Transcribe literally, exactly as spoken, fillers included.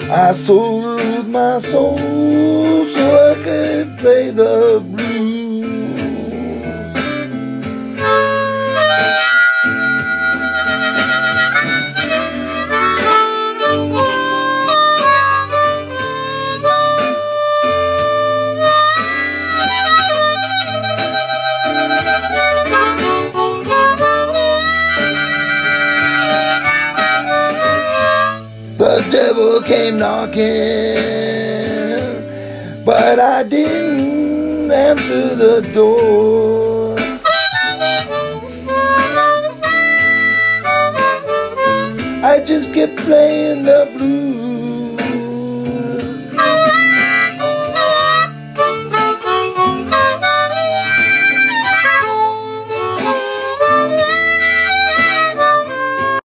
I sold my soul so I could play the blues. The devil came knocking, but I didn't answer the door. I just kept playing the blues.